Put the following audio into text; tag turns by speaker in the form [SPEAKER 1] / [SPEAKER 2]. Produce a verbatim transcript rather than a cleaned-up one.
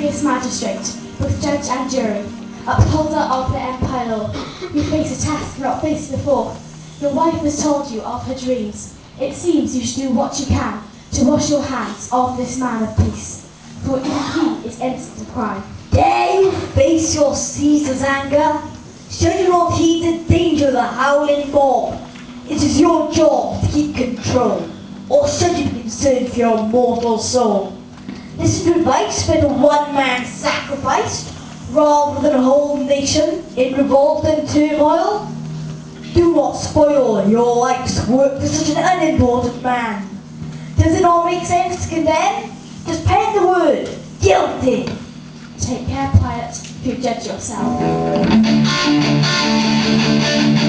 [SPEAKER 1] glorious magistrate, both judge and jury, upholder of the empire law, you face a task not faced before. Your wife has told you of her dreams. It seems you should do what you can to wash your hands of this man of peace, for even he is innocent of crime.
[SPEAKER 2] Dare you face your Caesar's anger? Should you not heed the danger of the howling mob? It is your job to keep control, or should you be concerned for your mortal soul? Listen to advice when a one man sacrificed, rather than a whole nation in revolt and turmoil? Do not spoil your life's work for such an unimportant man. Does it not make sense to condemn? Just pen the word, guilty.
[SPEAKER 1] Take care, Pilate, if you judge yourself.